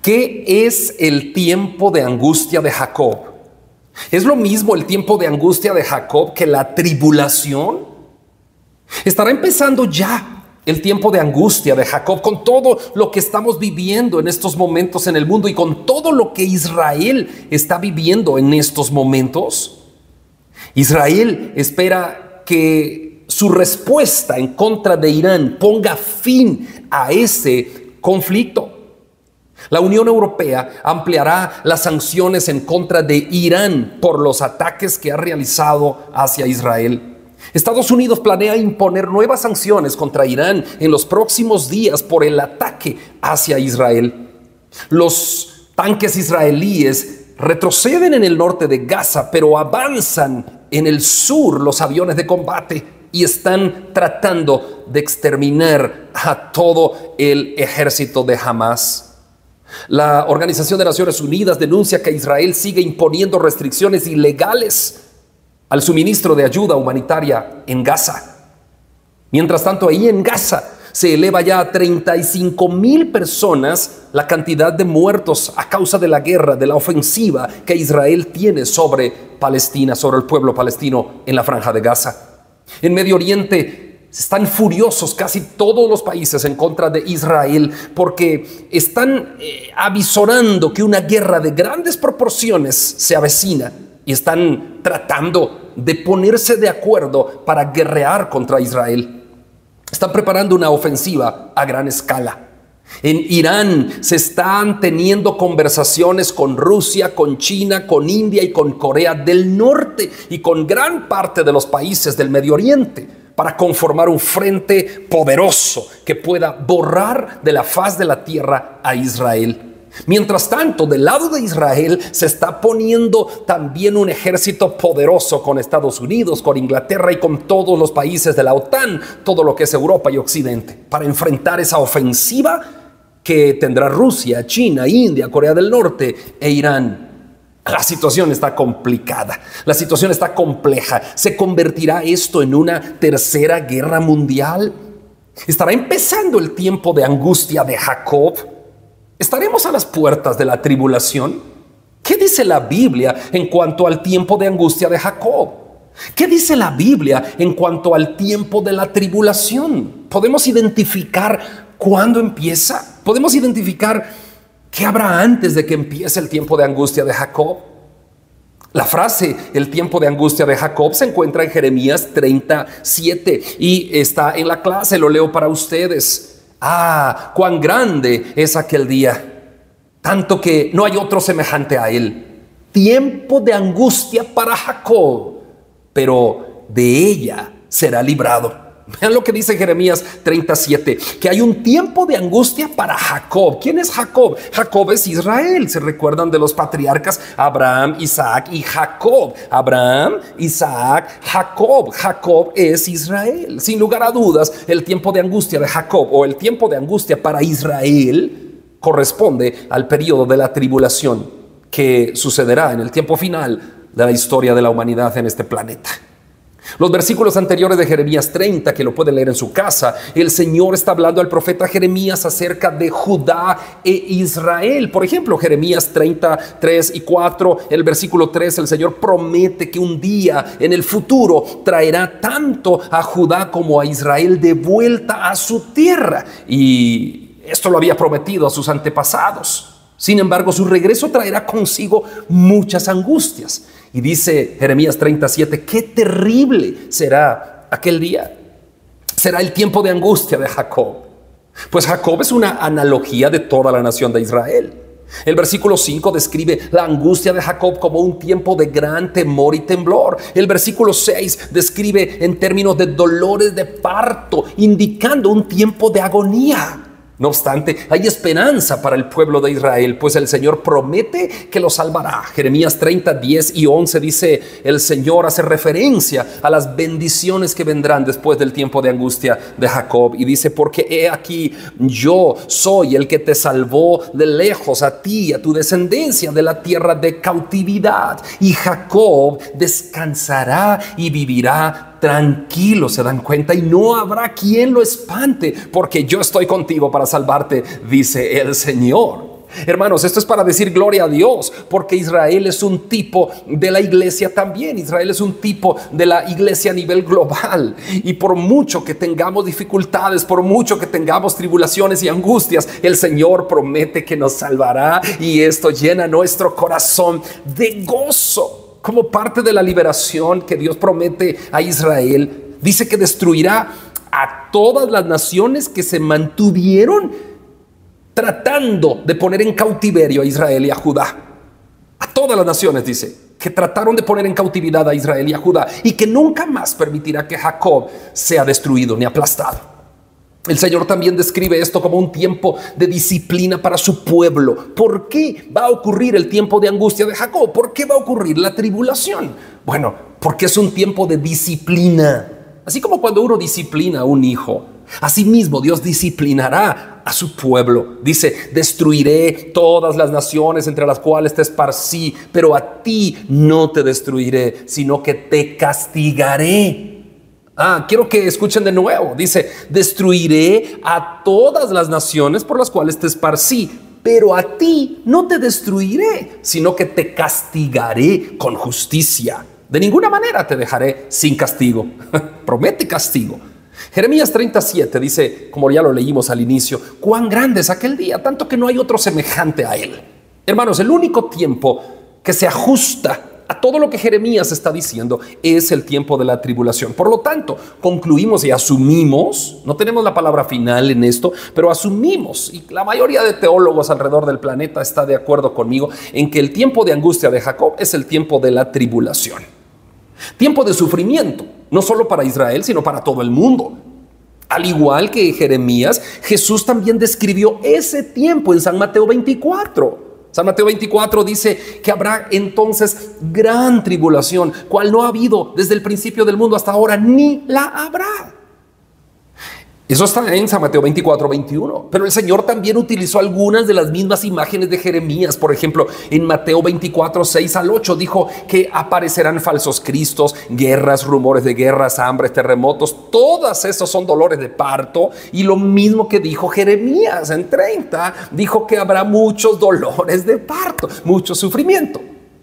¿Qué es el tiempo de angustia de Jacob? ¿Es lo mismo el tiempo de angustia de Jacob que la tribulación? Estará empezando ya el tiempo de angustia de Jacob con todo lo que estamos viviendo en estos momentos en el mundo y con todo lo que Israel está viviendo en estos momentos. Israel espera que su respuesta en contra de Irán ponga fin a ese conflicto. La Unión Europea ampliará las sanciones en contra de Irán por los ataques que ha realizado hacia Israel. Estados Unidos planea imponer nuevas sanciones contra Irán en los próximos días por el ataque hacia Israel. Los tanques israelíes retroceden en el norte de Gaza, pero avanzan en el sur los aviones de combate y están tratando de exterminar a todo el ejército de Hamás. La Organización de Naciones Unidas denuncia que Israel sigue imponiendo restricciones ilegales al suministro de ayuda humanitaria en Gaza. Mientras tanto, ahí en Gaza se eleva ya a 35,000 personas la cantidad de muertos a causa de la guerra, de la ofensiva que Israel tiene sobre Palestina, sobre el pueblo palestino en la franja de Gaza. En Medio Oriente están furiosos casi todos los países en contra de Israel porque están avisorando que una guerra de grandes proporciones se avecina y están tratando de ponerse de acuerdo para guerrear contra Israel. Están preparando una ofensiva a gran escala. En Irán se están teniendo conversaciones con Rusia, con China, con India y con Corea del Norte y con gran parte de los países del Medio Oriente para conformar un frente poderoso que pueda borrar de la faz de la tierra a Israel. Mientras tanto, del lado de Israel se está poniendo también un ejército poderoso con Estados Unidos, con Inglaterra y con todos los países de la OTAN, todo lo que es Europa y Occidente, para enfrentar esa ofensiva que tendrá Rusia, China, India, Corea del Norte e Irán. La situación está complicada, la situación está compleja. ¿Se convertirá esto en una tercera guerra mundial? ¿Estará empezando el tiempo de angustia de Jacob? ¿Estaremos a las puertas de la tribulación? ¿Qué dice la Biblia en cuanto al tiempo de angustia de Jacob? ¿Qué dice la Biblia en cuanto al tiempo de la tribulación? ¿Podemos identificar cuándo empieza? ¿Podemos identificar qué habrá antes de que empiece el tiempo de angustia de Jacob? La frase, el tiempo de angustia de Jacob, se encuentra en Jeremías 37 y está en la clase, lo leo para ustedes. Ah, cuán grande es aquel día, tanto que no hay otro semejante a él. Tiempo de angustia para Jacob, pero de ella será librado. Vean lo que dice Jeremías 37, que hay un tiempo de angustia para Jacob. ¿Quién es Jacob? Jacob es Israel. ¿Se recuerdan de los patriarcas? Abraham, Isaac y Jacob. Abraham, Isaac, Jacob. Jacob es Israel. Sin lugar a dudas, el tiempo de angustia de Jacob o el tiempo de angustia para Israel corresponde al periodo de la tribulación que sucederá en el tiempo final de la historia de la humanidad en este planeta. Los versículos anteriores de Jeremías 30, que lo pueden leer en su casa, el Señor está hablando al profeta Jeremías acerca de Judá e Israel. Por ejemplo, Jeremías 33 y 4, el versículo 3, el Señor promete que un día en el futuro traerá tanto a Judá como a Israel de vuelta a su tierra. Y esto lo había prometido a sus antepasados. Sin embargo, su regreso traerá consigo muchas angustias. Y dice Jeremías 37, qué terrible será aquel día. Será el tiempo de angustia de Jacob. Pues Jacob es una analogía de toda la nación de Israel. El versículo 5 describe la angustia de Jacob como un tiempo de gran temor y temblor. El versículo 6 describe en términos de dolores de parto, indicando un tiempo de agonía. No obstante, hay esperanza para el pueblo de Israel, pues el Señor promete que lo salvará. Jeremías 30, 10 y 11 dice, el Señor hace referencia a las bendiciones que vendrán después del tiempo de angustia de Jacob. Y dice, porque he aquí, yo soy el que te salvó de lejos, a ti y a tu descendencia de la tierra de cautividad. Y Jacob descansará y vivirá tranquilo, se dan cuenta, y no habrá quien lo espante, porque yo estoy contigo para salvarte, dice el Señor. Hermanos, esto es para decir gloria a Dios, porque Israel es un tipo de la iglesia también. Israel es un tipo de la iglesia a nivel global. Y por mucho que tengamos dificultades, por mucho que tengamos tribulaciones y angustias, el Señor promete que nos salvará, y esto llena nuestro corazón de gozo. Como parte de la liberación que Dios promete a Israel, dice que destruirá a todas las naciones que se mantuvieron tratando de poner en cautiverio a Israel y a Judá. A todas las naciones, dice, que trataron de poner en cautividad a Israel y a Judá, y que nunca más permitirá que Jacob sea destruido ni aplastado. El Señor también describe esto como un tiempo de disciplina para su pueblo. ¿Por qué va a ocurrir el tiempo de angustia de Jacob? ¿Por qué va a ocurrir la tribulación? Bueno, porque es un tiempo de disciplina. Así como cuando uno disciplina a un hijo, asimismo Dios disciplinará a su pueblo. Dice, destruiré todas las naciones entre las cuales te esparcí, pero a ti no te destruiré, sino que te castigaré. Quiero que escuchen de nuevo. Dice, destruiré a todas las naciones por las cuales te esparcí, pero a ti no te destruiré, sino que te castigaré con justicia. De ninguna manera te dejaré sin castigo. Promete castigo. Jeremías 37 dice, como ya lo leímos al inicio, cuán grande es aquel día, tanto que no hay otro semejante a él. Hermanos, el único tiempo que se ajusta a todo lo que Jeremías está diciendo es el tiempo de la tribulación. Por lo tanto, concluimos y asumimos, no tenemos la palabra final en esto, pero asumimos, y la mayoría de teólogos alrededor del planeta está de acuerdo conmigo, en que el tiempo de angustia de Jacob es el tiempo de la tribulación. Tiempo de sufrimiento, no solo para Israel, sino para todo el mundo. Al igual que Jeremías, Jesús también describió ese tiempo en San Mateo 24. San Mateo 24 dice que habrá entonces gran tribulación, cual no ha habido desde el principio del mundo hasta ahora, ni la habrá. Eso está en San Mateo 24, 21. Pero el Señor también utilizó algunas de las mismas imágenes de Jeremías. Por ejemplo, en Mateo 24, 6 al 8 dijo que aparecerán falsos cristos, guerras, rumores de guerras, hambres, terremotos. Todas esos son dolores de parto. Y lo mismo que dijo Jeremías en 30, dijo que habrá muchos dolores de parto, mucho sufrimiento.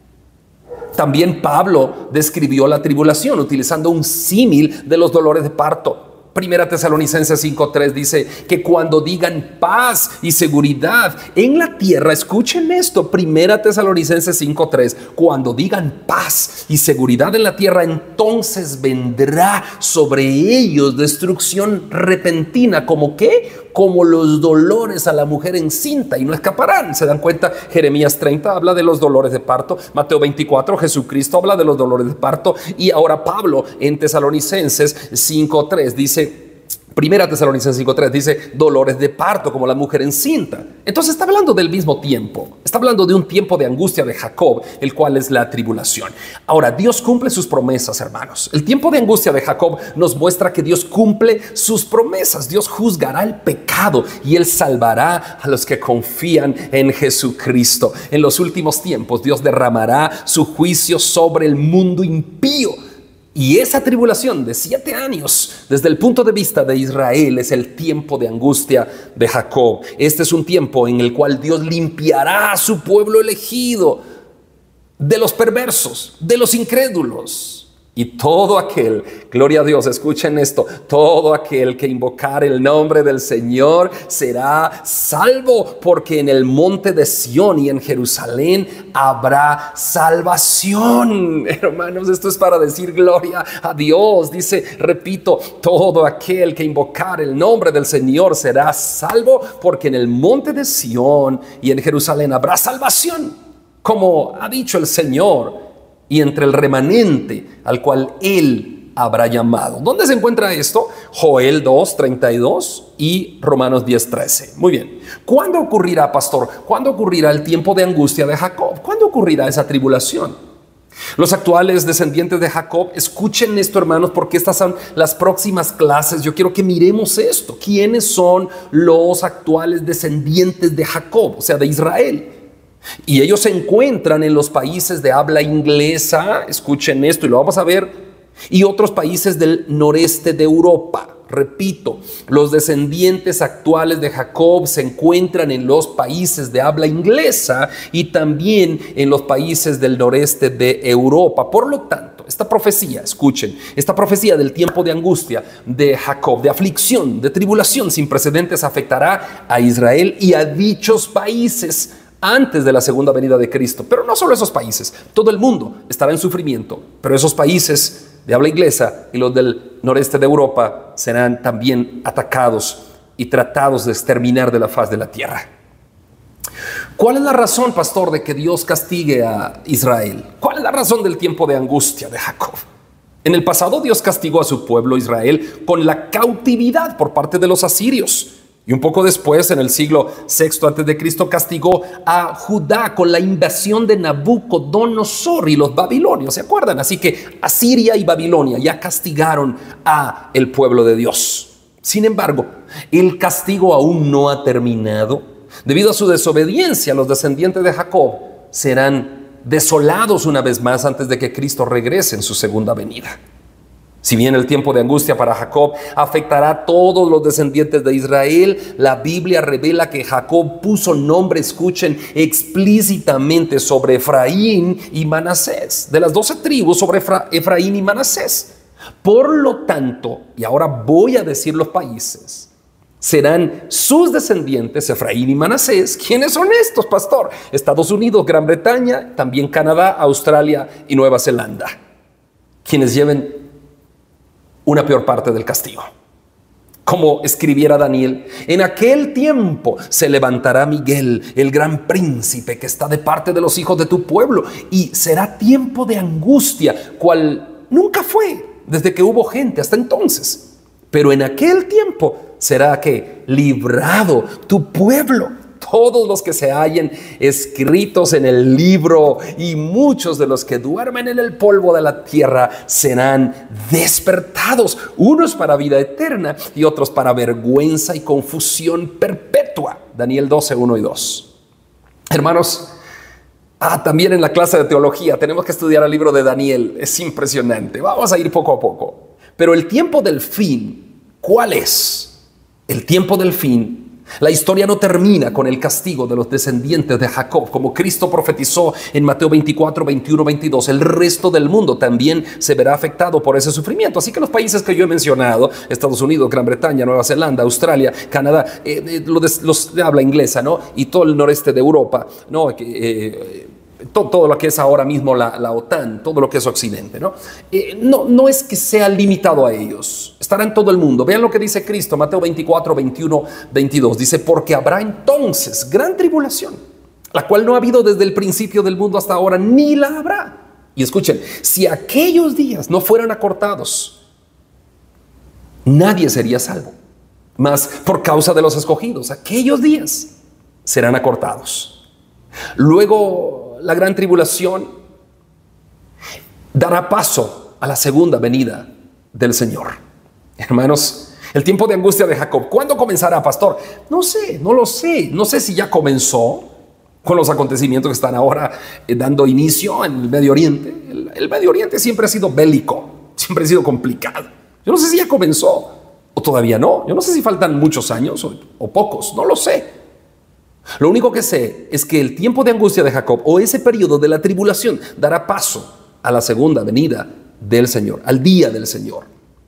También Pablo describió la tribulación utilizando un símil de los dolores de parto. Primera Tesalonicenses 5:3 dice que cuando digan paz y seguridad en la tierra, escuchen esto, Primera Tesalonicenses 5:3, cuando digan paz y seguridad en la tierra, entonces vendrá sobre ellos destrucción repentina. ¿Como qué? Como los dolores a la mujer encinta, y no escaparán. ¿Se dan cuenta? Jeremías 30 habla de los dolores de parto. Mateo 24, Jesucristo habla de los dolores de parto. Y ahora Pablo en Tesalonicenses 5:3 dice, Primera Tesalonicenses 5:3 dice dolores de parto como la mujer encinta. Entonces está hablando del mismo tiempo. Está hablando de un tiempo de angustia de Jacob, el cual es la tribulación. Ahora, Dios cumple sus promesas, hermanos. El tiempo de angustia de Jacob nos muestra que Dios cumple sus promesas. Dios juzgará el pecado y Él salvará a los que confían en Jesucristo. En los últimos tiempos, Dios derramará su juicio sobre el mundo impío. Y esa tribulación de 7 años, desde el punto de vista de Israel, es el tiempo de angustia de Jacob. Este es un tiempo en el cual Dios limpiará a su pueblo elegido de los perversos, de los incrédulos. Y todo aquel, gloria a Dios, escuchen esto, todo aquel que invocar el nombre del Señor será salvo, porque en el monte de Sión y en Jerusalén habrá salvación. Hermanos, esto es para decir gloria a Dios. Dice, repito, todo aquel que invocar el nombre del Señor será salvo, porque en el monte de Sión y en Jerusalén habrá salvación, como ha dicho el Señor, y entre el remanente al cual Él habrá llamado. ¿Dónde se encuentra esto? Joel 2:32 y Romanos 10:13. Muy bien. ¿Cuándo ocurrirá, pastor? ¿Cuándo ocurrirá el tiempo de angustia de Jacob? ¿Cuándo ocurrirá esa tribulación? Los actuales descendientes de Jacob, escuchen esto, hermanos, porque estas son las próximas clases. Yo quiero que miremos esto. ¿Quiénes son los actuales descendientes de Jacob, o sea, de Israel? Y ellos se encuentran en los países de habla inglesa. Escuchen esto y lo vamos a ver y otros países del noreste de Europa. Repito, los descendientes actuales de Jacob se encuentran en los países de habla inglesa y también en los países del noreste de Europa. Por lo tanto, esta profecía, escuchen, esta profecía del tiempo de angustia de Jacob, de aflicción, de tribulación sin precedentes, afectará a Israel y a dichos países antes de la segunda venida de Cristo. Pero no solo esos países, todo el mundo estará en sufrimiento, pero esos países de habla inglesa y los del noreste de Europa serán también atacados y tratados de exterminar de la faz de la tierra. ¿Cuál es la razón, pastor, de que Dios castigue a Israel? ¿Cuál es la razón del tiempo de angustia de Jacob? En el pasado Dios castigó a su pueblo Israel con la cautividad por parte de los asirios. Y un poco después, en el siglo VI a.C., castigó a Judá con la invasión de Nabucodonosor y los babilonios. ¿Se acuerdan? Así que Asiria y Babilonia ya castigaron a el pueblo de Dios. Sin embargo, el castigo aún no ha terminado. Debido a su desobediencia, los descendientes de Jacob serán desolados una vez más antes de que Cristo regrese en su segunda venida. Si bien el tiempo de angustia para Jacob afectará a todos los descendientes de Israel, la Biblia revela que Jacob puso nombre, escuchen, explícitamente sobre Efraín y Manasés, de las 12 tribus sobre Efraín y Manasés. Por lo tanto, y ahora voy a decir los países, serán sus descendientes, Efraín y Manasés. ¿Quiénes son estos, pastor? Estados Unidos, Gran Bretaña, también Canadá, Australia y Nueva Zelanda, quienes lleven una peor parte del castigo. Como escribiera Daniel, en aquel tiempo se levantará Miguel, el gran príncipe que está de parte de los hijos de tu pueblo, y será tiempo de angustia, cual nunca fue desde que hubo gente hasta entonces. Pero en aquel tiempo será que librado tu pueblo, todos los que se hallen escritos en el libro, y muchos de los que duermen en el polvo de la tierra serán despertados, unos para vida eterna y otros para vergüenza y confusión perpetua. Daniel 12, 1 y 2. Hermanos, también en la clase de teología tenemos que estudiar el libro de Daniel. Es impresionante. Vamos a ir poco a poco. Pero el tiempo del fin, ¿cuál es? El tiempo del fin. La historia no termina con el castigo de los descendientes de Jacob, como Cristo profetizó en Mateo 24, 21, 22. El resto del mundo también se verá afectado por ese sufrimiento. Así que los países que yo he mencionado, Estados Unidos, Gran Bretaña, Nueva Zelanda, Australia, Canadá, los de habla inglesa, ¿no? Y todo el noreste de Europa, ¿no? Todo lo que es ahora mismo la OTAN, todo lo que es Occidente, ¿no? No es que sea limitado a ellos, estará en todo el mundo. Vean lo que dice Cristo, Mateo 24, 21, 22. Dice, porque habrá entonces gran tribulación, la cual no ha habido desde el principio del mundo hasta ahora, ni la habrá. Y escuchen, si aquellos días no fueran acortados, nadie sería salvo. Mas por causa de los escogidos, aquellos días serán acortados. Luego, la gran tribulación dará paso a la segunda venida del Señor. Hermanos, el tiempo de angustia de Jacob, ¿cuándo comenzará, pastor? No sé, no lo sé. No sé si ya comenzó con los acontecimientos que están ahora dando inicio en el Medio Oriente. El Medio Oriente siempre ha sido bélico, siempre ha sido complicado. Yo no sé si ya comenzó o todavía no. Yo no sé si faltan muchos años o pocos, no lo sé. Lo único que sé es que el tiempo de angustia de Jacob, o ese periodo de la tribulación, dará paso a la segunda venida del Señor, al día del Señor.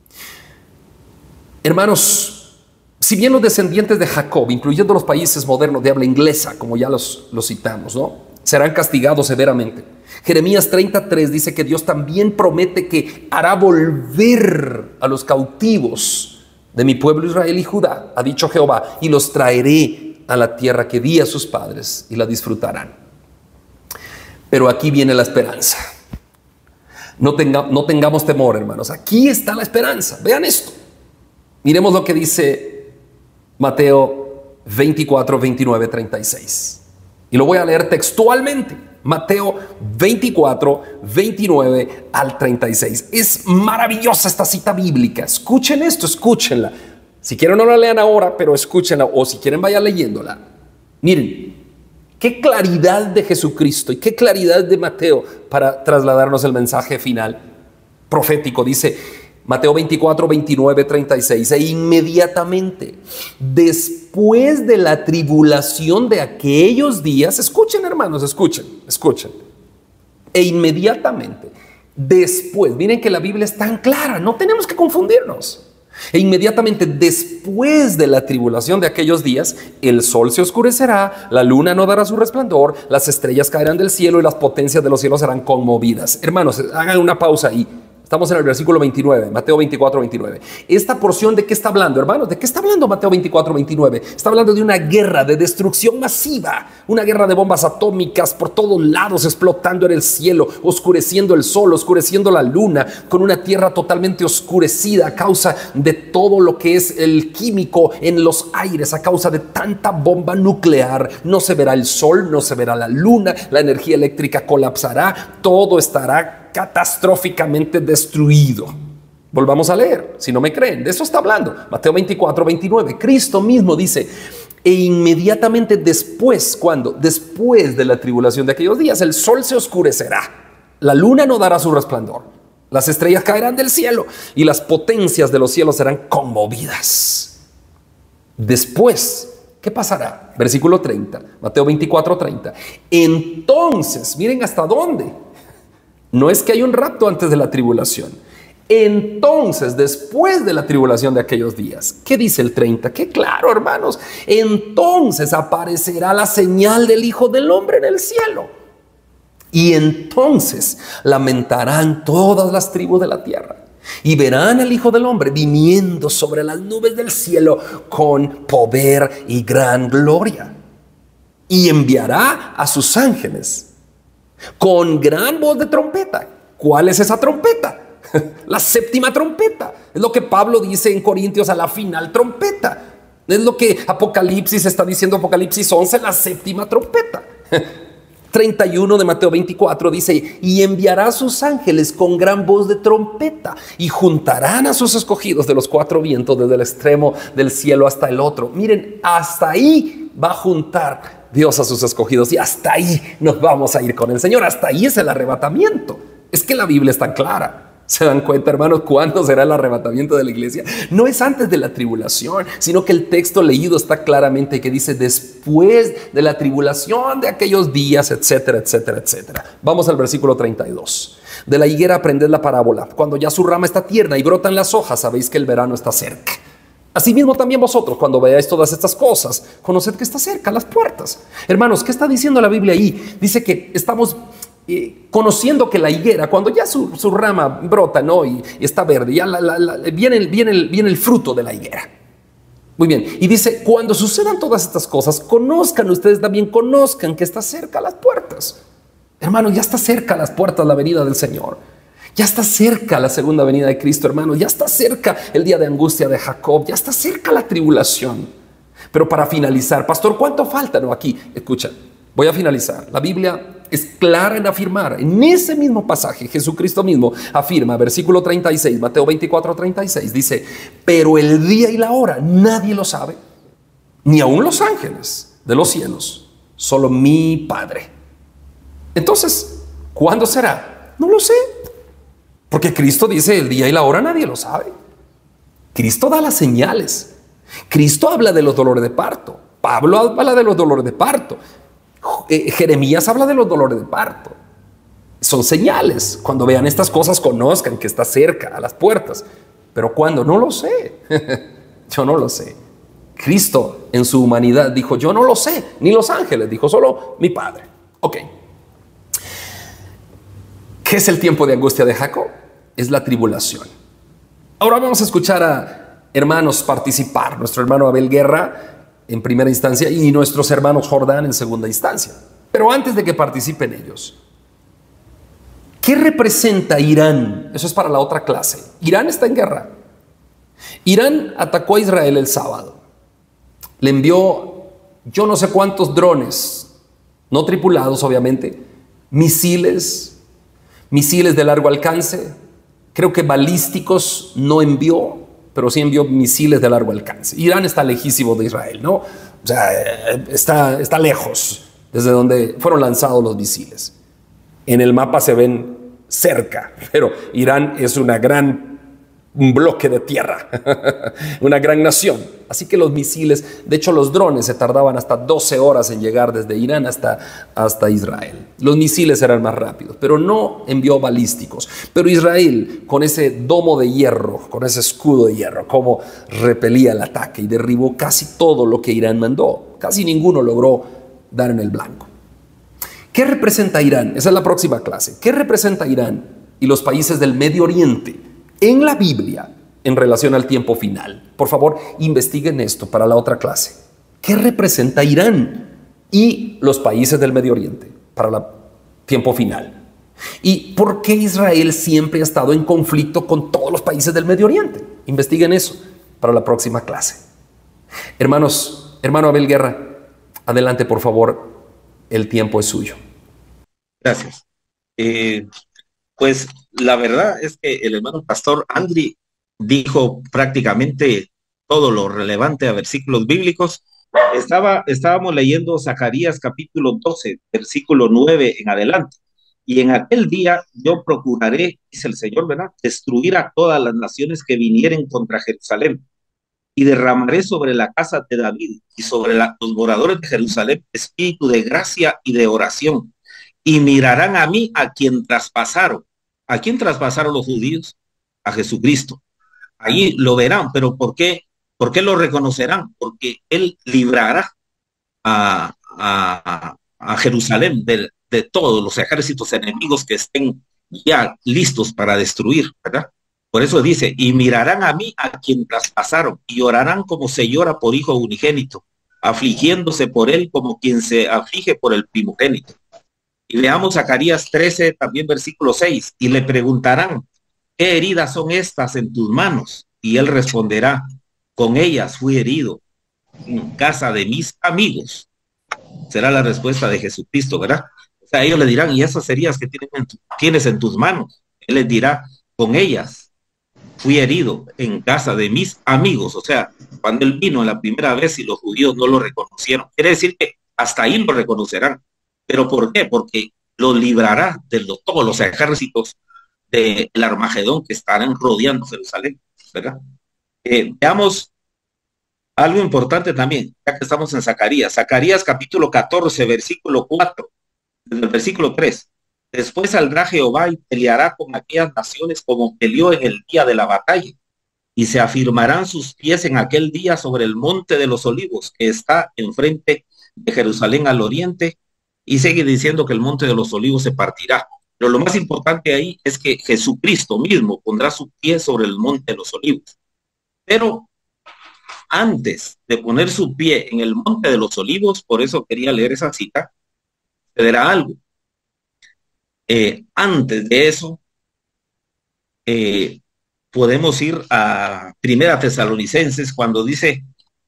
Hermanos, si bien los descendientes de Jacob, incluyendo los países modernos de habla inglesa, como ya los citamos, ¿no?, serán castigados severamente, Jeremías 33 dice que Dios también promete que hará volver a los cautivos de mi pueblo Israel y Judá, ha dicho Jehová, y los traeré a la tierra que di a sus padres y la disfrutarán. Pero aquí viene la esperanza. No tengamos temor, hermanos. Aquí está la esperanza. Vean esto. Miremos lo que dice Mateo 24, 29, 36. Y lo voy a leer textualmente. Mateo 24, 29 al 36. Es maravillosa esta cita bíblica. Escuchen esto, escúchenla. Si quieren no la lean ahora, pero escúchenla, o si quieren vayan leyéndola. Miren, qué claridad de Jesucristo y qué claridad de Mateo para trasladarnos el mensaje final. profético. Dice Mateo 24, 29, 36. E inmediatamente, después de la tribulación de aquellos días, escuchen hermanos, escuchen. E inmediatamente, después, miren que la Biblia es tan clara, no tenemos que confundirnos. E inmediatamente después de la tribulación de aquellos días, el sol se oscurecerá, la luna no dará su resplandor, las estrellas caerán del cielo y las potencias de los cielos serán conmovidas. Hermanos, hagan una pausa ahí. Estamos en el versículo 29, Mateo 24, 29. Esta porción, ¿de qué está hablando, hermanos? ¿De qué está hablando Mateo 24, 29? Está hablando de una guerra de destrucción masiva, una guerra de bombas atómicas por todos lados, explotando en el cielo, oscureciendo el sol, oscureciendo la luna, con una tierra totalmente oscurecida a causa de todo lo que es el químico en los aires, a causa de tanta bomba nuclear. No se verá el sol, no se verá la luna, la energía eléctrica colapsará, todo estará catastróficamente destruido. Volvamos a leer, si no me creen, de eso está hablando Mateo 24, 29. Cristo mismo dice: e inmediatamente después, ¿cuándo? Después de la tribulación de aquellos días, el sol se oscurecerá, la luna no dará su resplandor, las estrellas caerán del cielo y las potencias de los cielos serán conmovidas. Después, ¿qué pasará? Versículo 30, Mateo 24, 30. Entonces, miren hasta dónde. No es que hay un rapto antes de la tribulación. Entonces, después de la tribulación de aquellos días, ¿qué dice el 30? Qué claro, hermanos. Entonces aparecerá la señal del Hijo del Hombre en el cielo. Y entonces lamentarán todas las tribus de la tierra. Y verán al Hijo del Hombre viniendo sobre las nubes del cielo con poder y gran gloria. Y enviará a sus ángeles con gran voz de trompeta. ¿Cuál es esa trompeta? La séptima trompeta. Es lo que Pablo dice en Corintios, a la final trompeta. Es lo que Apocalipsis está diciendo, Apocalipsis 11, la séptima trompeta. 31 de Mateo 24 dice: y enviará a sus ángeles con gran voz de trompeta y juntarán a sus escogidos de los cuatro vientos, desde el extremo del cielo hasta el otro. Miren, hasta ahí va a juntar Dios a sus escogidos y hasta ahí nos vamos a ir con el Señor. Hasta ahí es el arrebatamiento. Es que la Biblia es tan clara. ¿Se dan cuenta, hermanos, cuándo será el arrebatamiento de la iglesia? No es antes de la tribulación, sino que el texto leído está claramente que dice después de la tribulación de aquellos días, etcétera, etcétera, etcétera. Vamos al versículo 32. De la higuera aprended la parábola. Cuando ya su rama está tierna y brotan las hojas, sabéis que el verano está cerca. Asimismo también vosotros, cuando veáis todas estas cosas, conoced que está cerca, las puertas. Hermanos, ¿qué está diciendo la Biblia ahí? Dice que estamos conociendo que la higuera, cuando ya su rama brota, ¿no? y está verde, ya viene el fruto de la higuera. Muy bien, y dice, cuando sucedan todas estas cosas, conozcan ustedes también, conozcan que está cerca las puertas. Hermanos, ya está cerca las puertas la venida del Señor. Ya está cerca la segunda venida de Cristo, hermanos. Ya está cerca el día de angustia de Jacob. Ya está cerca la tribulación. Pero para finalizar, pastor, ¿cuánto falta? No, aquí, escucha, voy a finalizar. La Biblia es clara en afirmar, en ese mismo pasaje, Jesucristo mismo afirma, versículo 36, Mateo 24, 36, dice: pero el día y la hora nadie lo sabe, ni aun los ángeles de los cielos, solo mi Padre. Entonces, ¿cuándo será? No lo sé. Porque Cristo dice el día y la hora nadie lo sabe. Cristo da las señales. Cristo habla de los dolores de parto. Pablo habla de los dolores de parto. Jeremías habla de los dolores de parto. Son señales. Cuando vean estas cosas, conozcan que está cerca, a las puertas. Pero ¿cuándo? No lo sé. Yo no lo sé. Cristo en su humanidad dijo: yo no lo sé, ni los ángeles. Dijo: solo mi Padre. Ok. ¿Qué es el tiempo de angustia de Jacob? Es la tribulación. Ahora vamos a escuchar a hermanos participar. Nuestro hermano Abel Guerra en primera instancia y nuestros hermanos Jordán en segunda instancia. Pero antes de que participen ellos, ¿qué representa Irán? Eso es para la otra clase. Irán está en guerra. Irán atacó a Israel el sábado. Le envió yo no sé cuántos drones, no tripulados obviamente, misiles de largo alcance. Creo que balísticos no envió, pero sí envió misiles de largo alcance. Irán está lejísimo de Israel, ¿no? O sea, está lejos desde donde fueron lanzados los misiles. En el mapa se ven cerca, pero Irán es un bloque de tierra, una gran nación. Así que los misiles, de hecho los drones se tardaban hasta 12 horas en llegar desde Irán hasta Israel. Los misiles eran más rápidos, pero no envió balísticos. Pero Israel, con ese domo de hierro, con ese escudo de hierro, como repelía el ataque y derribó casi todo lo que Irán mandó. Casi ninguno logró dar en el blanco. ¿Qué representa Irán? Esa es la próxima clase. ¿Qué representa Irán y los países del Medio Oriente en la Biblia en relación al tiempo final? Por favor, investiguen esto para la otra clase. ¿Qué representa Irán y los países del Medio Oriente para el tiempo final? ¿Y por qué Israel siempre ha estado en conflicto con todos los países del Medio Oriente? Investiguen eso para la próxima clase. Hermano Abel Guerra, adelante por favor, el tiempo es suyo. Gracias. Pues la verdad es que el hermano pastor Andri dijo prácticamente todo lo relevante a versículos bíblicos. Estábamos leyendo Zacarías capítulo 12, versículo 9 en adelante. Y en aquel día yo procuraré, dice el Señor, ¿verdad?, destruir a todas las naciones que vinieren contra Jerusalén. Y derramaré sobre la casa de David y sobre los moradores de Jerusalén espíritu de gracia y de oración. Y mirarán a mí, a quien traspasaron. ¿A quién traspasaron los judíos? A Jesucristo. Ahí lo verán, pero ¿por qué lo reconocerán? Porque Él librará a Jerusalén de todos los ejércitos enemigos que estén ya listos para destruir, ¿verdad? Por eso dice, y mirarán a mí, a quien traspasaron, y llorarán como se llora por hijo unigénito, afligiéndose por él como quien se aflige por el primogénito. Y veamos Zacarías 13, también versículo 6, y le preguntarán, ¿qué heridas son estas en tus manos? Y él responderá, con ellas fui herido en casa de mis amigos. Será la respuesta de Jesucristo, ¿verdad? O sea, ellos le dirán, ¿y esas heridas que tienes en tus manos? Él les dirá, con ellas fui herido en casa de mis amigos. O sea, cuando él vino la primera vez y los judíos no lo reconocieron, quiere decir que hasta ahí lo reconocerán. ¿Pero por qué? Porque lo librará de todos los ejércitos del Armagedón que estarán rodeando Jerusalén, ¿verdad? Veamos algo importante también, ya que estamos en Zacarías capítulo 14, versículo 4, desde el versículo 3. Después saldrá Jehová y peleará con aquellas naciones como peleó en el día de la batalla, y se afirmarán sus pies en aquel día sobre el monte de los olivos, que está enfrente de Jerusalén al oriente, y sigue diciendo que el monte de los olivos se partirá. Pero lo más importante ahí es que Jesucristo mismo pondrá su pie sobre el monte de los olivos. Pero antes de poner su pie en el monte de los olivos, por eso quería leer esa cita, sucederá algo. Antes de eso, podemos ir a Primera Tesalonicenses, cuando dice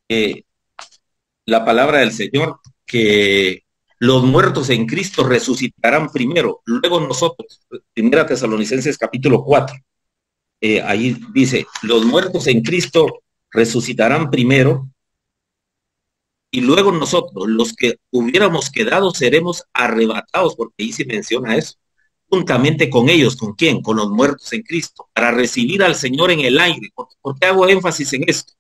la palabra del Señor que los muertos en Cristo resucitarán primero, luego nosotros. Primera Tesalonicenses capítulo 4. Ahí dice, los muertos en Cristo resucitarán primero, y luego nosotros, los que hubiéramos quedado, seremos arrebatados, porque ahí se menciona eso, juntamente con ellos. ¿Con quién? Con los muertos en Cristo, para recibir al Señor en el aire. ¿Por qué hago énfasis en esto?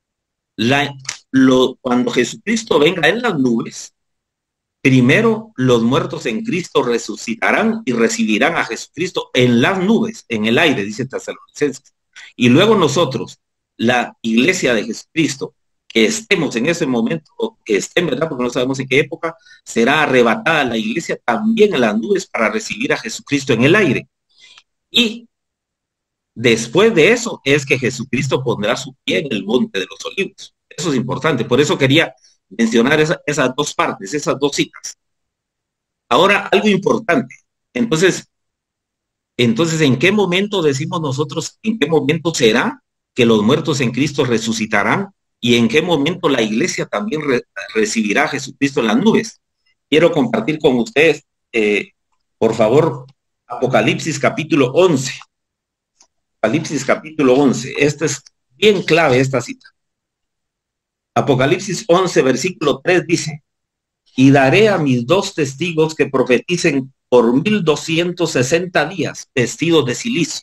Cuando Jesucristo venga en las nubes, primero los muertos en Cristo resucitarán y recibirán a Jesucristo en las nubes, en el aire, dice Tesalonicenses. Y luego nosotros, la iglesia de Jesucristo, que estemos en ese momento, o que estén, ¿verdad?, porque no sabemos en qué época, será arrebatada la iglesia también en las nubes para recibir a Jesucristo en el aire. Y después de eso es que Jesucristo pondrá su pie en el monte de los olivos. Eso es importante. Por eso quería mencionar esas dos partes, esas dos citas. Ahora, algo importante. Entonces, ¿en qué momento decimos nosotros, en qué momento será que los muertos en Cristo resucitarán? ¿Y en qué momento la iglesia también recibirá a Jesucristo en las nubes? Quiero compartir con ustedes, por favor, Apocalipsis capítulo 11. Apocalipsis capítulo 11. Esta es bien clave, esta cita. Apocalipsis 11, versículo 3 dice, y daré a mis dos testigos que profeticen por 1260 días, vestidos de cilicio.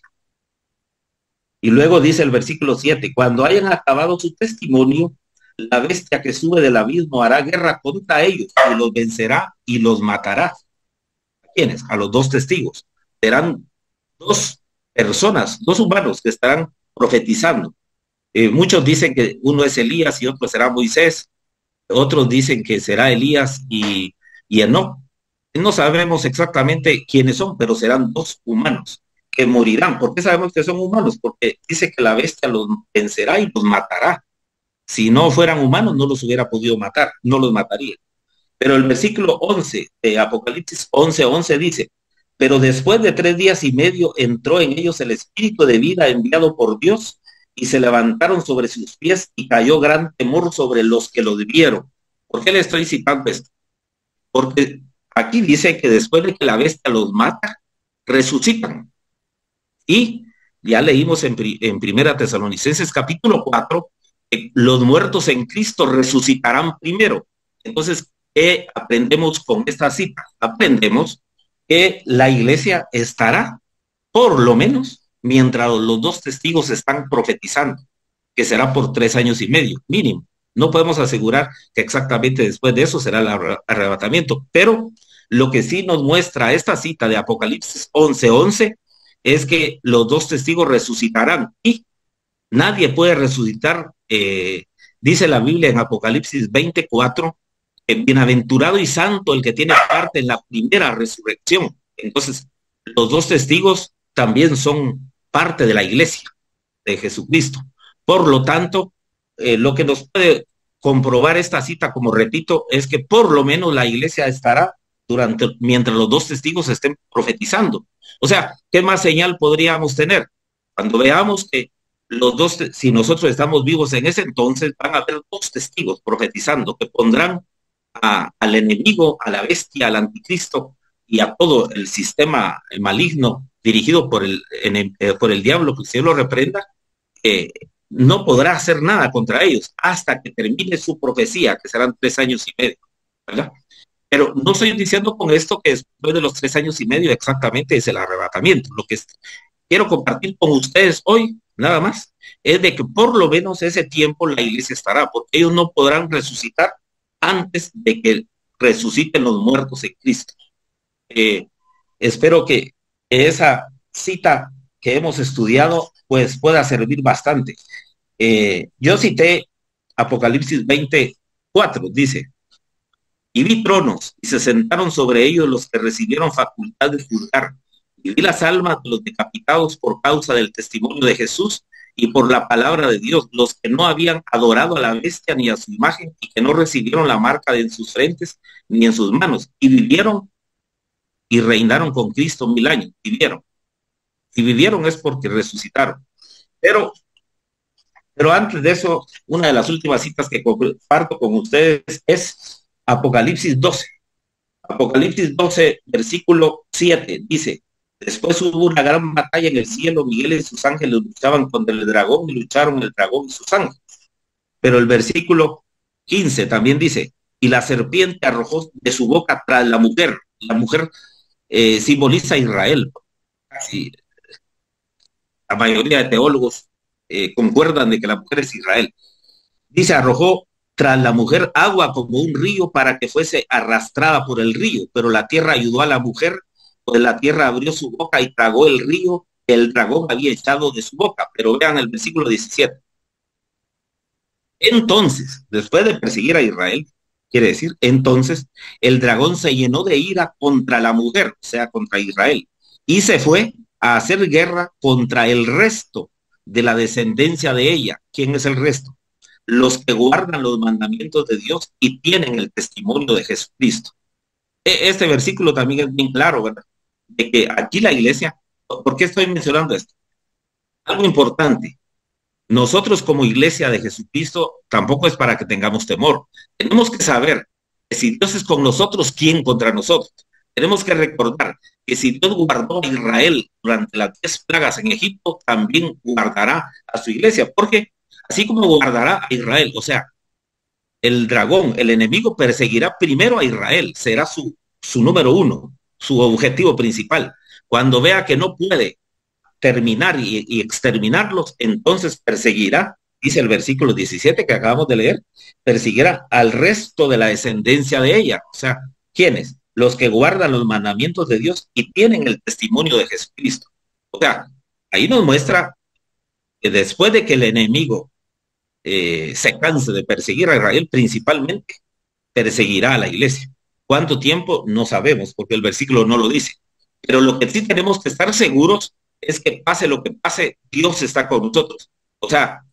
Y luego dice el versículo 7, cuando hayan acabado su testimonio, la bestia que sube del abismo hará guerra contra ellos y los vencerá y los matará. ¿A quiénes? A los dos testigos. Serán dos personas, dos humanos que estarán profetizando. Muchos dicen que uno es Elías y otro será Moisés. Otros dicen que será Elías y Enoc. No sabemos exactamente quiénes son, pero serán dos humanos que morirán. ¿Por qué sabemos que son humanos? Porque dice que la bestia los vencerá y los matará. Si no fueran humanos, no los hubiera podido matar, no los mataría. Pero el versículo 11 de Apocalipsis 11:11 dice, pero después de 3 días y medio entró en ellos el espíritu de vida enviado por Dios y se levantaron sobre sus pies y cayó gran temor sobre los que los vieron. ¿Por qué le estoy citando esto? Porque aquí dice que después de que la bestia los mata, resucitan. Y ya leímos en Primera Tesalonicenses capítulo 4, los muertos en Cristo resucitarán primero. Entonces, ¿qué aprendemos con esta cita? Aprendemos que la iglesia estará, por lo menos, mientras los dos testigos están profetizando, que será por 3 años y medio, mínimo. No podemos asegurar que exactamente después de eso será el arrebatamiento, pero lo que sí nos muestra esta cita de Apocalipsis 11:11 es que los dos testigos resucitarán y nadie puede resucitar. Dice la Biblia en Apocalipsis 24, bienaventurado y santo el que tiene parte en la primera resurrección. Entonces, los dos testigos también son parte de la iglesia de Jesucristo. Por lo tanto, lo que nos puede comprobar esta cita, como repito, es que por lo menos la iglesia estará mientras los dos testigos estén profetizando. O sea, ¿qué más señal podríamos tener? Cuando veamos que los dos, si nosotros estamos vivos en ese entonces, van a haber dos testigos profetizando que pondrán al enemigo, a la bestia, al anticristo y a todo el sistema maligno dirigido por el diablo, que el Señor lo reprenda, no podrá hacer nada contra ellos hasta que termine su profecía, que serán 3 años y medio, ¿verdad? Pero no estoy diciendo con esto que después de los 3 años y medio exactamente es el arrebatamiento. Lo que quiero compartir con ustedes hoy, nada más, es de que por lo menos ese tiempo la iglesia estará, porque ellos no podrán resucitar antes de que resuciten los muertos en Cristo. Espero que esa cita que hemos estudiado pues pueda servir bastante. Yo cité Apocalipsis 24, dice, y vi tronos y se sentaron sobre ellos los que recibieron facultad de juzgar, y vi las almas de los decapitados por causa del testimonio de Jesús y por la palabra de Dios, los que no habían adorado a la bestia ni a su imagen y que no recibieron la marca en sus frentes ni en sus manos, y vivieron y reinaron con Cristo 1000 años. Y vivieron es porque resucitaron. Pero antes de eso, una de las últimas citas que comparto con ustedes es Apocalipsis 12. Apocalipsis 12, versículo 7, dice, después hubo una gran batalla en el cielo, Miguel y sus ángeles luchaban contra el dragón y lucharon el dragón y sus ángeles. Pero el versículo 15 también dice, y la serpiente arrojó de su boca tras la mujer. La mujer simboliza a Israel. Así, la mayoría de teólogos concuerdan de que la mujer es Israel. Dice, arrojó tras la mujer agua como un río para que fuese arrastrada por el río, pero la tierra ayudó a la mujer, pues la tierra abrió su boca y tragó el río que el dragón había echado de su boca. Pero vean el versículo 17. Entonces, después de perseguir a Israel, quiere decir, entonces el dragón se llenó de ira contra la mujer, o sea, contra Israel, y se fue a hacer guerra contra el resto de la descendencia de ella. ¿Quién es el resto? Los que guardan los mandamientos de Dios y tienen el testimonio de Jesucristo. Este versículo también es bien claro, ¿verdad? De que aquí la iglesia, ¿por qué estoy mencionando esto? Algo importante. Nosotros como iglesia de Jesucristo tampoco es para que tengamos temor. Tenemos que saber que si Dios es con nosotros, ¿quién contra nosotros? Tenemos que recordar que si Dios guardó a Israel durante las 10 plagas en Egipto, también guardará a su iglesia, porque así como guardará a Israel, o sea, el dragón, el enemigo perseguirá primero a Israel, será su número uno. su objetivo principal. Cuando vea que no puede terminar y exterminarlos, entonces perseguirá, dice el versículo 17 que acabamos de leer, perseguirá al resto de la descendencia de ella. O sea, ¿quiénes? Los que guardan los mandamientos de Dios y tienen el testimonio de Jesucristo. O sea, ahí nos muestra que después de que el enemigo se canse de perseguir a Israel, principalmente perseguirá a la iglesia. ¿Cuánto tiempo? No sabemos, porque el versículo no lo dice. Pero lo que sí tenemos que estar seguros es que pase lo que pase, Dios está con nosotros. O sea,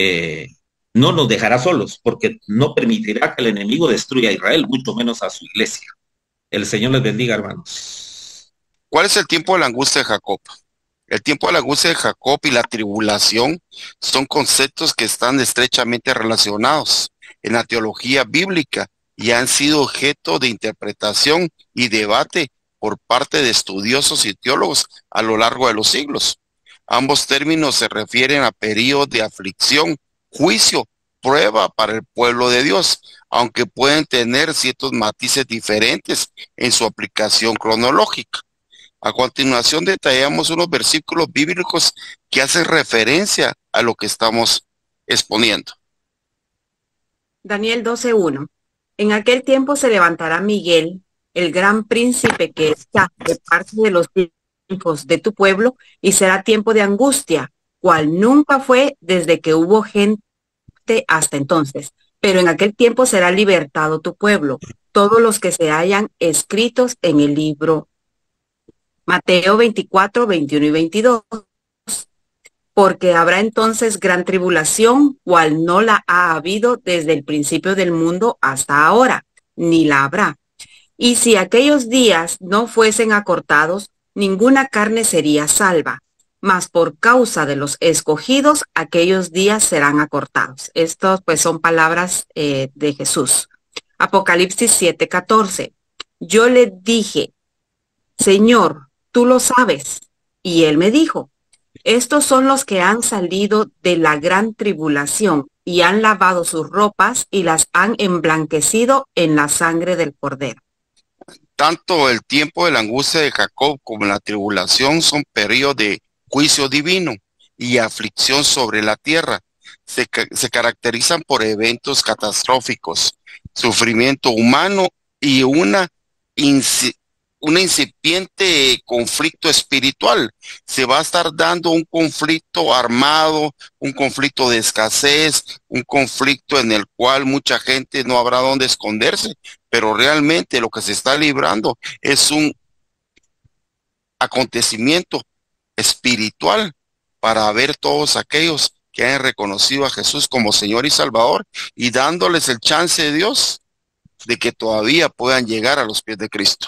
no nos dejará solos, porque no permitirá que el enemigo destruya a Israel, mucho menos a su iglesia. El Señor les bendiga, hermanos. ¿Cuál es el tiempo de la angustia de Jacob? El tiempo de la angustia de Jacob y la tribulación son conceptos que están estrechamente relacionados en la teología bíblica y han sido objeto de interpretación y debate por parte de estudiosos y teólogos a lo largo de los siglos. Ambos términos se refieren a periodos de aflicción, juicio, prueba para el pueblo de Dios, aunque pueden tener ciertos matices diferentes en su aplicación cronológica. A continuación detallamos unos versículos bíblicos que hacen referencia a lo que estamos exponiendo. Daniel 12:1. En aquel tiempo se levantará Miguel, el gran príncipe que está de parte de los tiempos de tu pueblo, y será tiempo de angustia, cual nunca fue desde que hubo gente hasta entonces. Pero en aquel tiempo será libertado tu pueblo, todos los que se hayan escritos en el libro. Mateo 24, 21 y 22. Porque habrá entonces gran tribulación, cual no la ha habido desde el principio del mundo hasta ahora, ni la habrá. Y si aquellos días no fuesen acortados, ninguna carne sería salva, mas por causa de los escogidos, aquellos días serán acortados. Estos pues son palabras de Jesús. Apocalipsis 7:14. Yo le dije, Señor, tú lo sabes. Y él me dijo, estos son los que han salido de la gran tribulación y han lavado sus ropas y las han emblanquecido en la sangre del Cordero. Tanto el tiempo de la angustia de Jacob como la tribulación son periodos de juicio divino y aflicción sobre la tierra. Se caracterizan por eventos catastróficos, sufrimiento humano y un incipiente conflicto espiritual. Se va a estar dando un conflicto armado, un conflicto de escasez, un conflicto en el cual mucha gente no habrá dónde esconderse, pero realmente lo que se está librando es un acontecimiento espiritual para ver todos aquellos que han reconocido a Jesús como Señor y Salvador y dándoles el chance de Dios de que todavía puedan llegar a los pies de Cristo.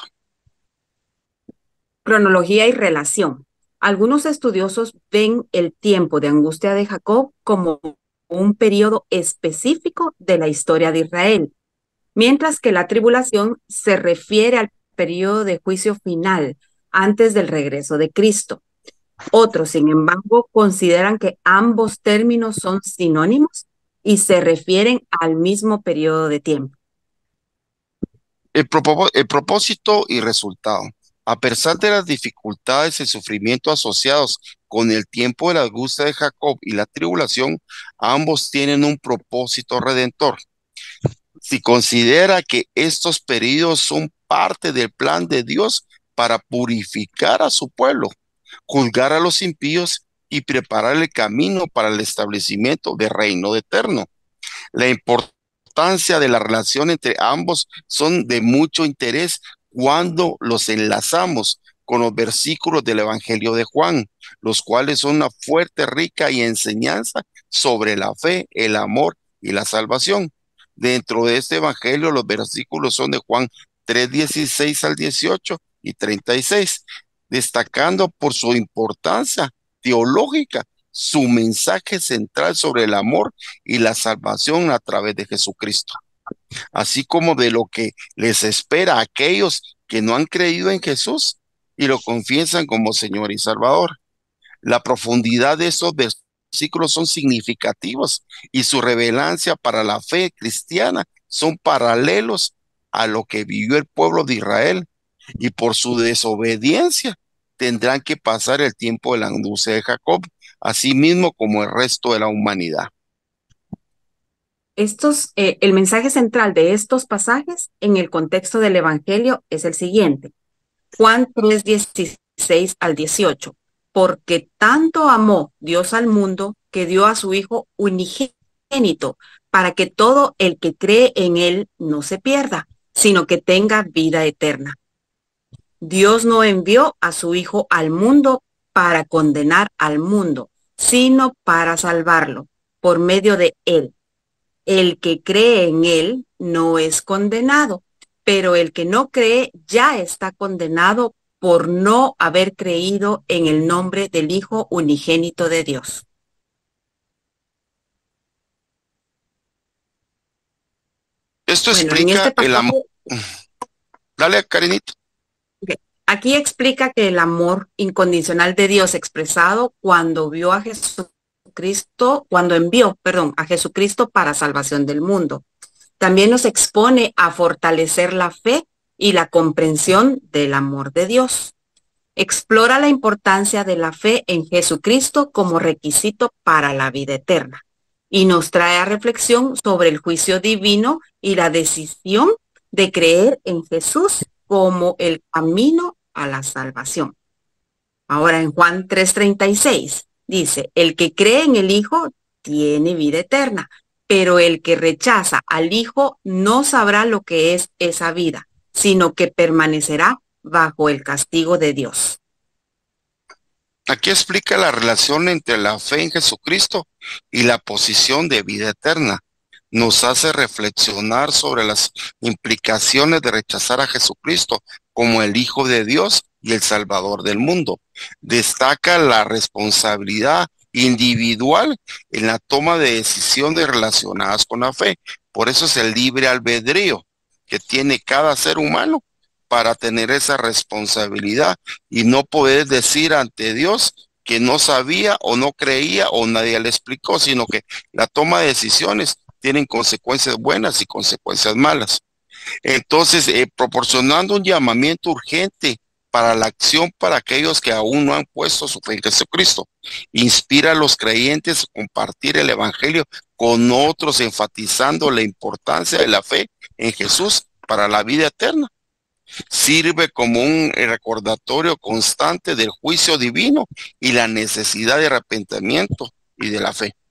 Cronología y relación. Algunos estudiosos ven el tiempo de angustia de Jacob como un periodo específico de la historia de Israel, mientras que la tribulación se refiere al periodo de juicio final antes del regreso de Cristo. Otros, sin embargo, consideran que ambos términos son sinónimos y se refieren al mismo periodo de tiempo. El propósito y resultado. A pesar de las dificultades y sufrimiento asociados con el tiempo de la angustia de Jacob y la tribulación, ambos tienen un propósito redentor. Si considera que estos periodos son parte del plan de Dios para purificar a su pueblo, juzgar a los impíos y preparar el camino para el establecimiento del reino eterno. La importancia de la relación entre ambos son de mucho interés cuando los enlazamos con los versículos del Evangelio de Juan, los cuales son una fuerte, rica y enseñanza sobre la fe, el amor y la salvación. Dentro de este Evangelio, los versículos son de Juan 3:16 al 18 y 36, destacando por su importancia teológica su mensaje central sobre el amor y la salvación a través de Jesucristo, así como de lo que les espera a aquellos que no han creído en Jesús y lo confiesan como Señor y Salvador. La profundidad de esos versículos son significativos y su relevancia para la fe cristiana son paralelos a lo que vivió el pueblo de Israel y por su desobediencia tendrán que pasar el tiempo de la angustia de Jacob, así mismo como el resto de la humanidad. El mensaje central de estos pasajes en el contexto del Evangelio es el siguiente. Juan 3, 16 al 18. Porque tanto amó Dios al mundo que dio a su Hijo unigénito, para que todo el que cree en Él no se pierda, sino que tenga vida eterna. Dios no envió a su Hijo al mundo para condenar al mundo, sino para salvarlo por medio de Él. El que cree en Él no es condenado, pero el que no cree ya está condenado por no haber creído en el nombre del Hijo unigénito de Dios. Esto Bueno, en explica este el amor. pasaje, Dale, Karenita. aquí explica que el amor incondicional de Dios expresado cuando envió a Jesucristo para salvación del mundo. También nos expone a fortalecer la fe y la comprensión del amor de Dios. Explora la importancia de la fe en Jesucristo como requisito para la vida eterna y nos trae a reflexión sobre el juicio divino y la decisión de creer en Jesús como el camino a la salvación. Ahora en Juan 3:36 dice, el que cree en el Hijo tiene vida eterna, pero el que rechaza al Hijo no sabrá lo que es esa vida, sino que permanecerá bajo el castigo de Dios. Aquí explica la relación entre la fe en Jesucristo y la posición de vida eterna. Nos hace reflexionar sobre las implicaciones de rechazar a Jesucristo como el Hijo de Dios y el Salvador del mundo. Destaca la responsabilidad individual en la toma de decisiones relacionadas con la fe. Por eso es el libre albedrío que tiene cada ser humano para tener esa responsabilidad y no poder decir ante Dios que no sabía o no creía o nadie le explicó, sino que la toma de decisiones tienen consecuencias buenas y consecuencias malas. Entonces, proporcionando un llamamiento urgente para la acción para aquellos que aún no han puesto su fe en Jesucristo. Inspira a los creyentes a compartir el Evangelio con otros, enfatizando la importancia de la fe en Jesús para la vida eterna. Sirve como un recordatorio constante del juicio divino y la necesidad de arrepentimiento y de la fe.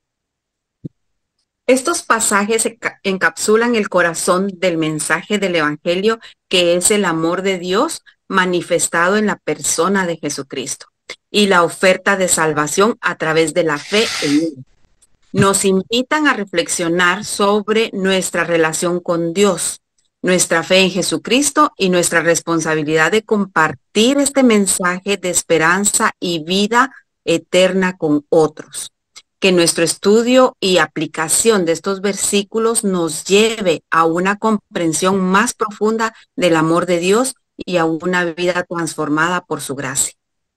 Estos pasajes encapsulan el corazón del mensaje del Evangelio, que es el amor de Dios manifestado en la persona de Jesucristo y la oferta de salvación a través de la fe en Él. Nos invitan a reflexionar sobre nuestra relación con Dios, nuestra fe en Jesucristo y nuestra responsabilidad de compartir este mensaje de esperanza y vida eterna con otros. Que nuestro estudio y aplicación de estos versículos nos lleve a una comprensión más profunda del amor de Dios y a una vida transformada por su gracia.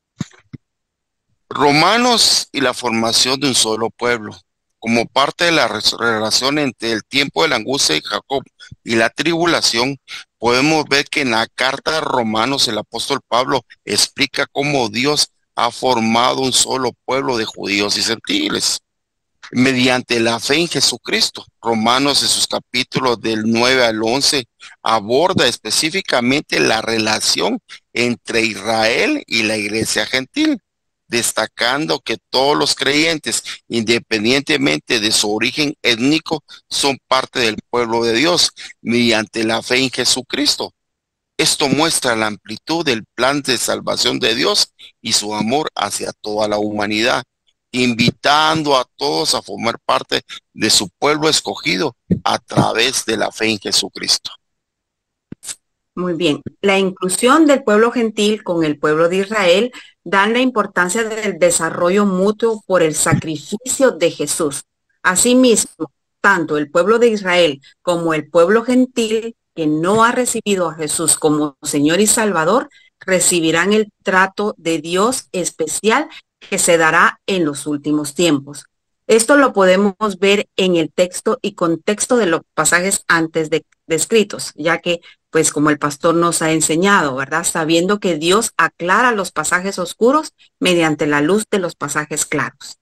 Romanos y la formación de un solo pueblo. Como parte de la relación entre el tiempo de la angustia de Jacob y la tribulación, podemos ver que en la carta de Romanos el apóstol Pablo explica cómo Dios ha formado un solo pueblo de judíos y gentiles mediante la fe en Jesucristo. Romanos en sus capítulos del 9 al 11 aborda específicamente la relación entre Israel y la iglesia gentil, destacando que todos los creyentes, independientemente de su origen étnico, son parte del pueblo de Dios mediante la fe en Jesucristo. Esto muestra la amplitud del plan de salvación de Dios y su amor hacia toda la humanidad, invitando a todos a formar parte de su pueblo escogido a través de la fe en Jesucristo. Muy bien. La inclusión del pueblo gentil con el pueblo de Israel dan la importancia del desarrollo mutuo por el sacrificio de Jesús. Asimismo, tanto el pueblo de Israel como el pueblo gentil que no ha recibido a Jesús como Señor y Salvador, recibirán el trato de Dios especial que se dará en los últimos tiempos. Esto lo podemos ver en el texto y contexto de los pasajes antes descritos, ya que, pues como el pastor nos ha enseñado, ¿verdad? Sabiendo que Dios aclara los pasajes oscuros mediante la luz de los pasajes claros.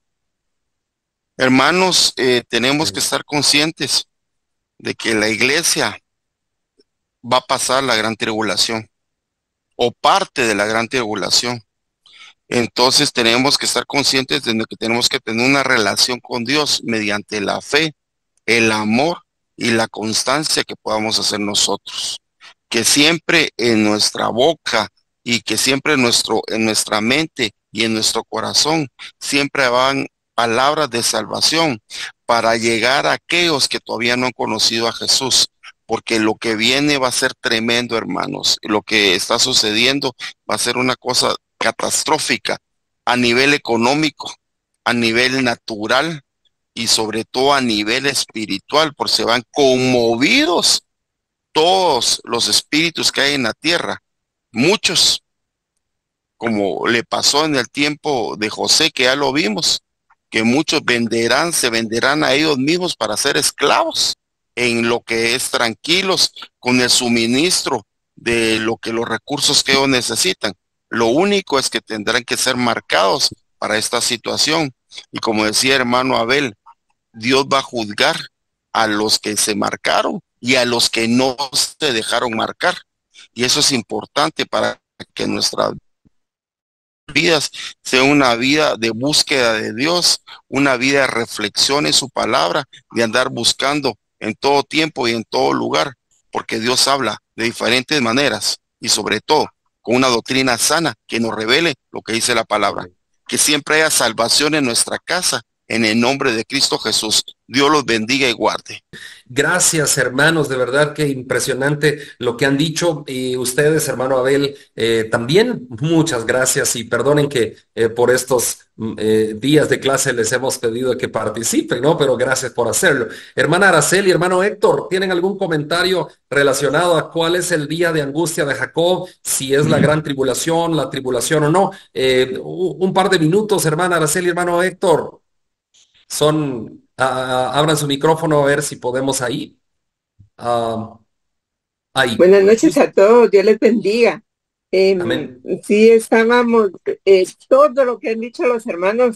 Hermanos, tenemos que estar conscientes de que la iglesia va a pasar la gran tribulación o parte de la gran tribulación. Entonces tenemos que estar conscientes de que tenemos que tener una relación con Dios mediante la fe, el amor y la constancia que podamos hacer nosotros. Que siempre en nuestra boca y que siempre en nuestra mente y en nuestro corazón siempre van palabras de salvación para llegar a aquellos que todavía no han conocido a Jesús. Porque lo que viene va a ser tremendo, hermanos. Lo que está sucediendo va a ser una cosa catastrófica a nivel económico, a nivel natural y sobre todo a nivel espiritual, porque se van conmovidos todos los espíritus que hay en la tierra. Muchos, como le pasó en el tiempo de José, que ya lo vimos, que muchos se venderán a ellos mismos para ser esclavos en lo que es tranquilos con el suministro de lo que los recursos que ellos necesitan. Lo único es que tendrán que ser marcados para esta situación. Y como decía hermano Abel, Dios va a juzgar a los que se marcaron y a los que no se dejaron marcar. Y eso es importante para que nuestras vidas sea una vida de búsqueda de Dios, una vida de reflexión en su palabra, de andar buscando en todo tiempo y en todo lugar, porque Dios habla de diferentes maneras y sobre todo con una doctrina sana que nos revele lo que dice la palabra. Que siempre haya salvación en nuestra casa, en el nombre de Cristo Jesús. Dios los bendiga y guarde. Gracias, hermanos, de verdad que impresionante lo que han dicho. Y ustedes, hermano Abel, también muchas gracias y perdonen que por estos días de clase les hemos pedido que participen, ¿no? Pero gracias por hacerlo. Hermana Araceli, hermano Héctor, ¿tienen algún comentario relacionado a cuál es el día de angustia de Jacob? Si es la gran tribulación, la tribulación o no. Un par de minutos, hermana Araceli, hermano Héctor. Abran su micrófono a ver si podemos ahí. Ahí. Buenas noches a todos, Dios les bendiga. Amén. Sí, estábamos, todo lo que han dicho los hermanos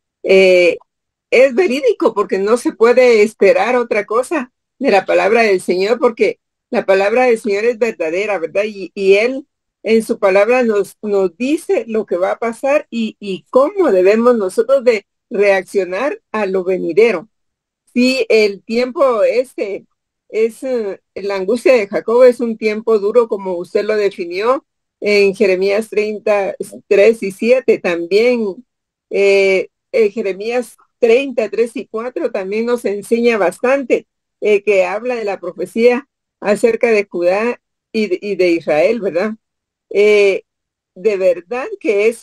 es verídico, porque no se puede esperar otra cosa de la palabra del Señor, porque la palabra del Señor es verdadera, ¿verdad? Y Él en su palabra nos dice lo que va a pasar y cómo debemos nosotros de reaccionar a lo venidero. Sí, el tiempo la angustia de Jacob es un tiempo duro, como usted lo definió en Jeremías 33:7. También Jeremías 33:4 también nos enseña bastante, que habla de la profecía acerca de Judá y de Israel, ¿verdad? De verdad que es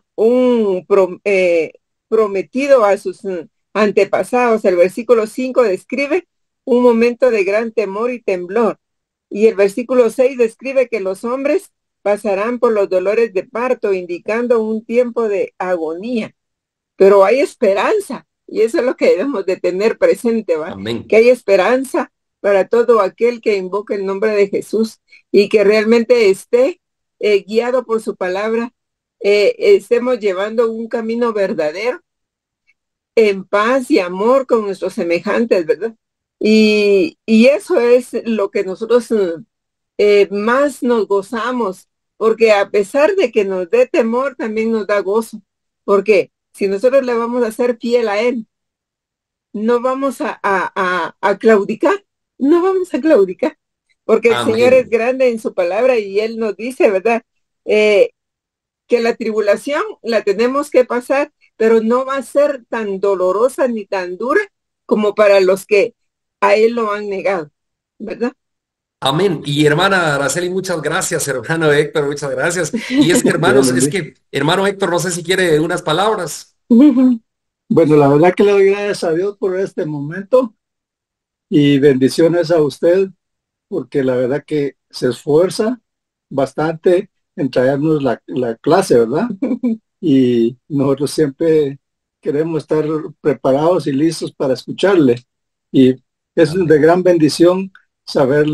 prometido a sus antepasados. El versículo 5 describe un momento de gran temor y temblor. Y el versículo 6 describe que los hombres pasarán por los dolores de parto, indicando un tiempo de agonía. Pero hay esperanza, y eso es lo que debemos de tener presente, ¿va? Amén. Que hay esperanza para todo aquel que invoque el nombre de Jesús y que realmente esté guiado por su palabra, estemos llevando un camino verdadero en paz y amor con nuestros semejantes, ¿verdad? Y eso es lo que nosotros más nos gozamos, porque a pesar de que nos dé temor, también nos da gozo, porque si nosotros le vamos a ser fiel a Él, no vamos a claudicar, no vamos a claudicar, porque el Amén. Señor es grande en su palabra y Él nos dice, ¿verdad? Que la tribulación la tenemos que pasar, pero no va a ser tan dolorosa ni tan dura como para los que a Él lo han negado, ¿verdad? Amén. Y hermana Araceli, muchas gracias. Hermano Héctor, muchas gracias. Y es que, hermanos, hermano Héctor, no sé si quiere unas palabras. Bueno, la verdad que le doy gracias a Dios por este momento y bendiciones a usted, porque la verdad que se esfuerza bastante en traernos la clase, ¿verdad? Y nosotros siempre queremos estar preparados y listos para escucharle. Y es de gran bendición saber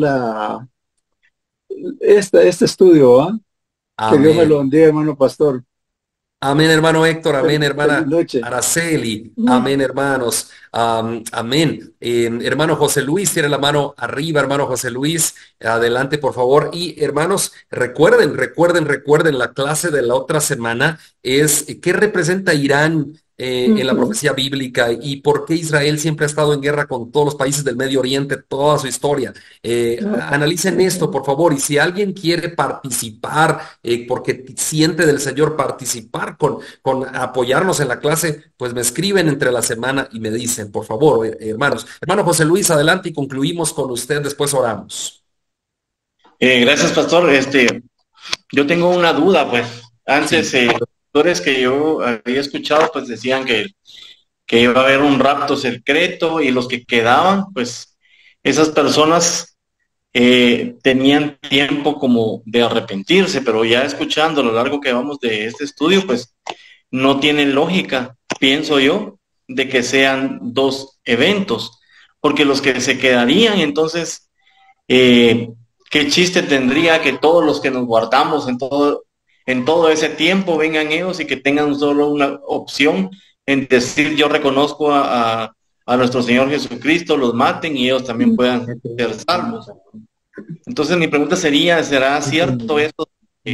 este estudio, ¿ah? Que Dios me lo Amén. bendiga, hermano pastor. Amén, hermano Héctor. Amén, Feliz hermana noche. Araceli. Amén, hermanos. Amén. Hermano José Luis, tiene la mano arriba, hermano José Luis. Adelante, por favor. Y hermanos, recuerden, la clase de la otra semana es ¿qué representa Irán en la profecía bíblica y por qué Israel siempre ha estado en guerra con todos los países del Medio Oriente, toda su historia? Analicen esto, por favor. Y si alguien quiere participar, porque siente del Señor participar con apoyarnos en la clase, pues me escriben entre la semana y me dicen, por favor, hermanos. Hermano José Luis, adelante y concluimos con usted, después oramos. Gracias, pastor. Yo tengo una duda, pues. Antes, los doctores que yo había escuchado, pues decían que iba a haber un rapto secreto y los que quedaban, pues esas personas tenían tiempo como de arrepentirse, pero ya escuchando a lo largo que vamos de este estudio, pues no tiene lógica, pienso yo, de que sean dos eventos, porque los que se quedarían, entonces, ¿qué chiste tendría que todos los que nos guardamos en todo ese tiempo vengan ellos y que tengan solo una opción en decir yo reconozco a nuestro Señor Jesucristo, los maten y ellos también puedan ser salvos? Entonces mi pregunta sería, ¿será cierto eso?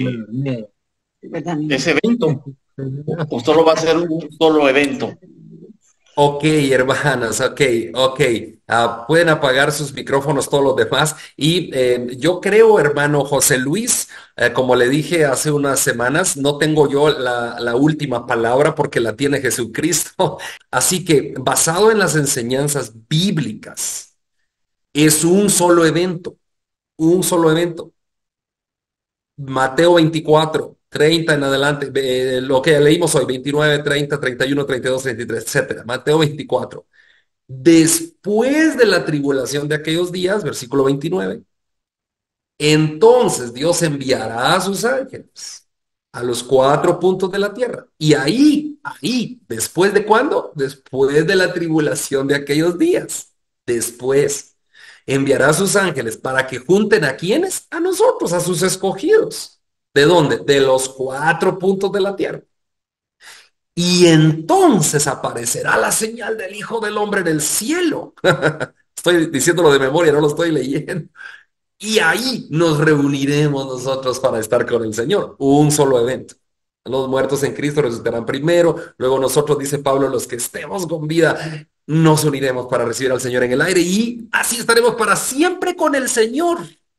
¿Ese evento? ¿O solo va a ser un solo evento? Ok, hermanas, ok. Pueden apagar sus micrófonos todos los demás. Y yo creo, hermano José Luis, como le dije hace unas semanas, no tengo yo la última palabra porque la tiene Jesucristo. Así que, basado en las enseñanzas bíblicas, es un solo evento. Mateo 24, 30 en adelante, lo que leímos hoy, 29, 30, 31, 32, 33, etcétera. Mateo 24. Después de la tribulación de aquellos días, versículo 29, entonces Dios enviará a sus ángeles a los 4 puntos de la tierra. Y ahí, ¿después de cuándo? Después de la tribulación de aquellos días. Después enviará a sus ángeles para que junten ¿a quiénes? A nosotros, a sus escogidos. ¿De dónde? De los 4 puntos de la tierra. Y entonces aparecerá la señal del Hijo del Hombre en el cielo. Estoy diciéndolo de memoria, no lo estoy leyendo. Y ahí nos reuniremos nosotros para estar con el Señor. Un solo evento. Los muertos en Cristo resucitarán primero. Luego nosotros, dice Pablo, los que estemos con vida, nos uniremos para recibir al Señor en el aire. Y así estaremos para siempre con el Señor.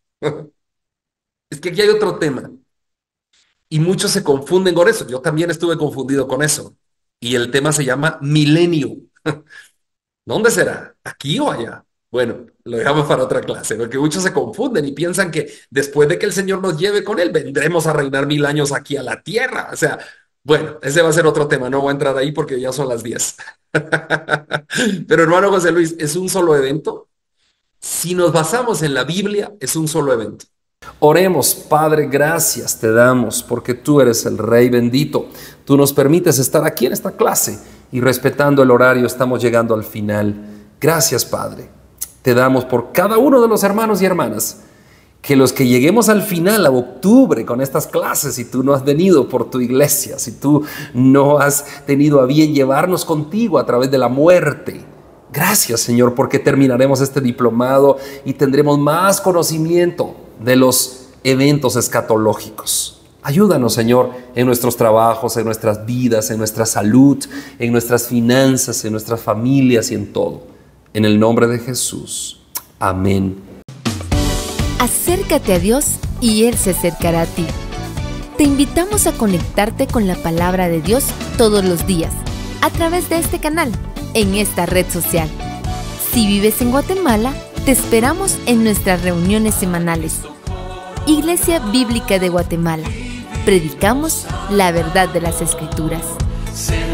Es que aquí hay otro tema. Y muchos se confunden con eso. Yo también estuve confundido con eso. Y el tema se llama milenio. ¿Dónde será? ¿Aquí o allá? Bueno, lo dejamos para otra clase, porque muchos se confunden y piensan que después de que el Señor nos lleve con Él, vendremos a reinar 1000 años aquí a la tierra. O sea, bueno, ese va a ser otro tema. No voy a entrar ahí porque ya son las 10. Pero hermano José Luis, ¿es un solo evento? Si nos basamos en la Biblia, es un solo evento. Oremos, Padre, gracias te damos porque tú eres el Rey bendito. Tú nos permites estar aquí en esta clase y respetando el horario estamos llegando al final. Gracias, Padre. Te damos por cada uno de los hermanos y hermanas que los que lleguemos al final, a octubre, con estas clases, si tú no has venido por tu iglesia, si tú no has tenido a bien llevarnos contigo a través de la muerte, gracias, Señor, porque terminaremos este diplomado y tendremos más conocimiento de los eventos escatológicos. Ayúdanos, Señor, en nuestros trabajos, en nuestras vidas, en nuestra salud, en nuestras finanzas, en nuestras familias y en todo. En el nombre de Jesús. Amén. Acércate a Dios y Él se acercará a ti. Te invitamos a conectarte con la palabra de Dios todos los días, a través de este canal, en esta red social. Si vives en Guatemala, te esperamos en nuestras reuniones semanales. Iglesia Bíblica de Guatemala. Predicamos la verdad de las Escrituras.